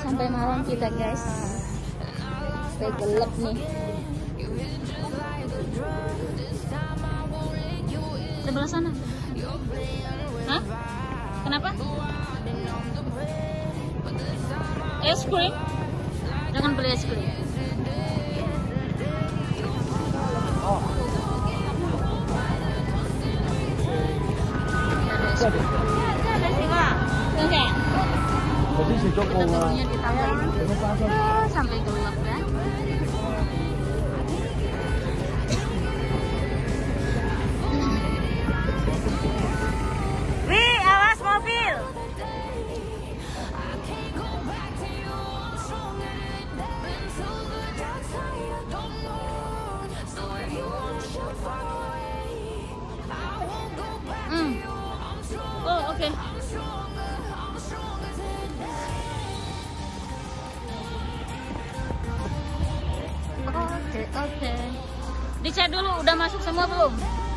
sampai malam kita guys. Sampai gelap nih. Sebelah sana. Hah? Kenapa? Es krim? Jangan beli es krim. Terunya ditambahin sampai gelap kan. Wih, awas mobil. Oh, oke. Oke. Dicek dulu udah masuk semua belum?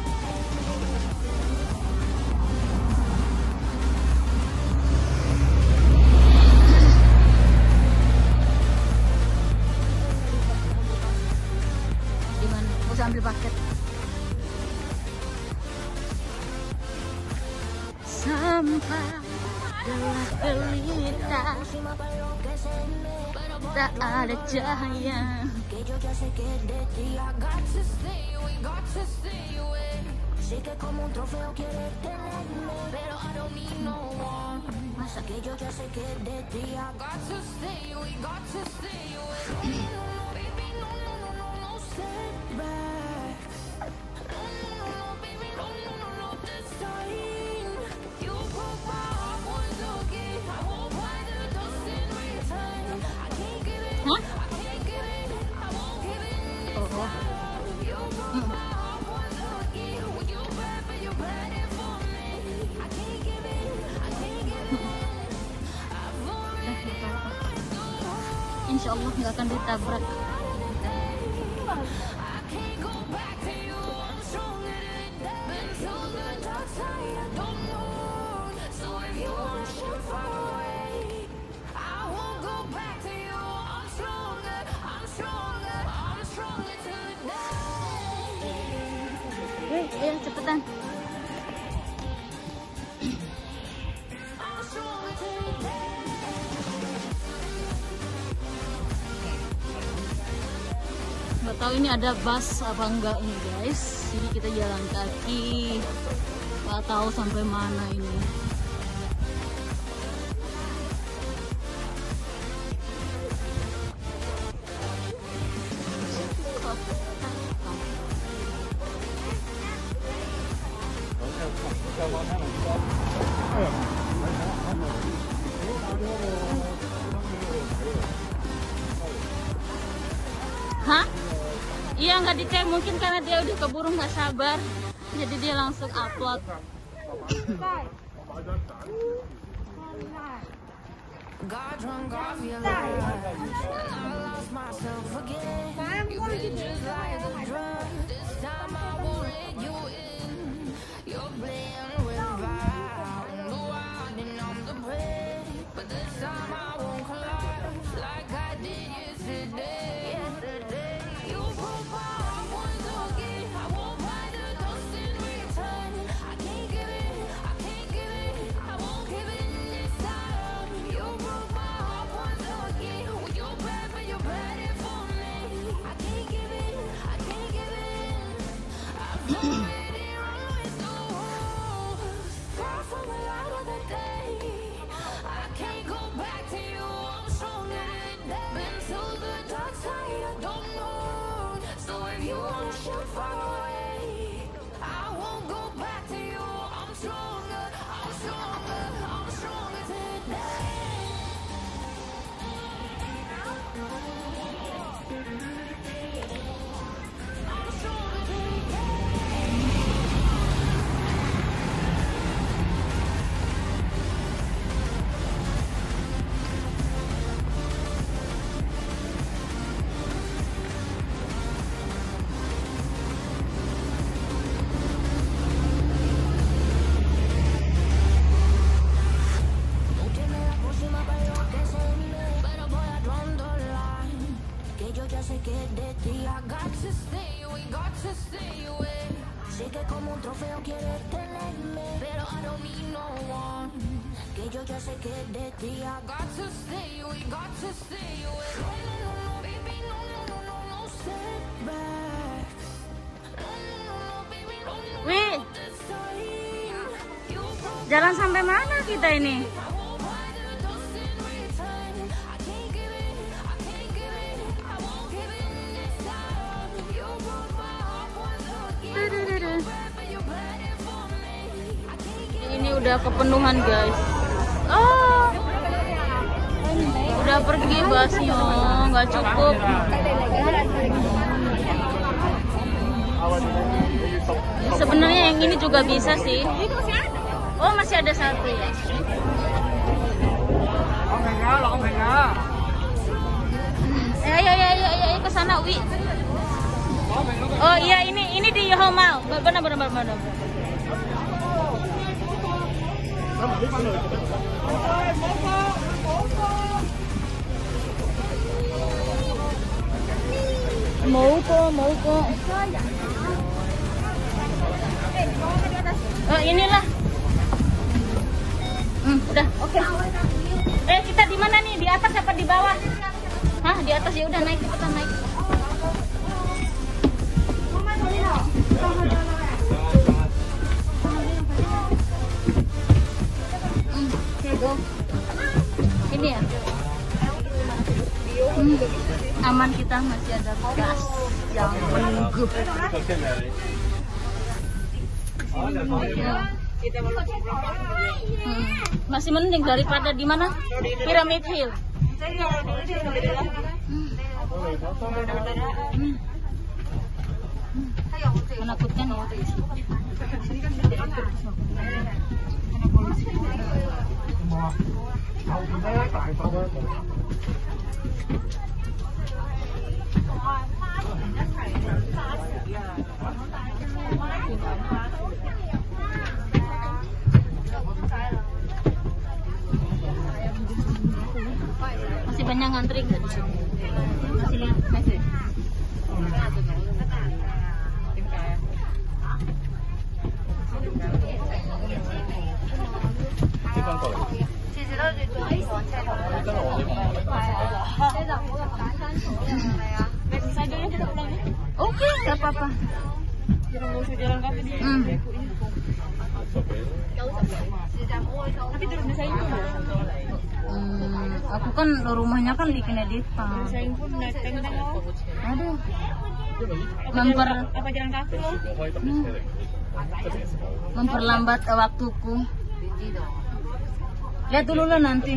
Gimana? Mau ambil paket? Sampah gelap gelita, tak ada cahaya. Masa Insya Allah nggak akan ditabrak. Ayo cepetan. Nggak tahu ini ada bus apa enggak ini guys. Jadi kita jalan kaki. Nggak tahu sampai mana ini. Hah? Iya nggak dicek, mungkin karena dia udah keburu nggak sabar, jadi dia langsung upload. sé que de ti I got to stay away, got to stay away. Sé que como un trofeo quieres tenerme, pero I don't need no one. Que yo ya sé que de ti I got to stay away, got to stay away. No, no, no, no, baby, no, no, no, no, no setbacks. No, no, no, no, baby, no, no, no, Wih, this time. You broke jalan sampai mana kita ini? my whole heart to the dust in return. I can't give it, I can't give it, I won't give in this time. You broke my heart once again. But you bled it for me. I can't give Ini udah kepenuhan guys. Oh, udah pergi busnya, nggak cukup. Sebenarnya yang ini juga bisa sih. Oh, masih ada satu ya. Ayo ke sana, Wi. Oh iya, ini di Yohomao. Benar. Mau kok. Oh, inilah. Udah, oke. Kita di mana nih? Di atas apa di bawah? Hah, di atas ya udah naik, cepetan naik. Oke, go. Ini ya. Aman, kita masih ada gas yang menunggu. Masih mending daripada di mana? Pyramid Hill. Menakutkan ya. Masih banyak ngantri nggak di sini? Masih lihat, masih. Oke, nggak apa-apa. Jalan kaki di tapi turun desain pun aku kan rumahnya kan di Kinedita. desain pun naik tenda loh. Aduh, Apa jalan kaki loh? memperlambat waktuku. Lihat dulu lah nanti.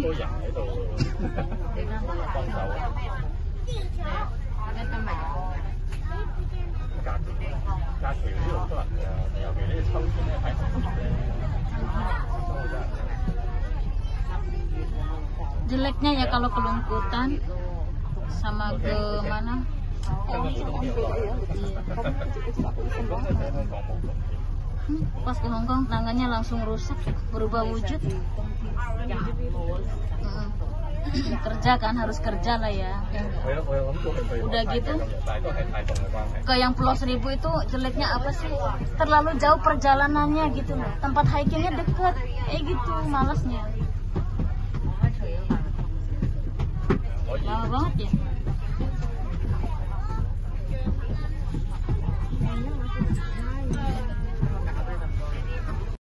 Jeleknya ya kalau kelumputan sama ke mana? Pas ke Hongkong tangannya langsung rusak, berubah wujud. Kerja kan, harus kerja lah ya. Udah gitu ke yang Pulau Seribu itu jeleknya apa sih? Terlalu jauh perjalanannya gitu loh. Tempat hikingnya deket, gitu malasnya. Lama banget ya.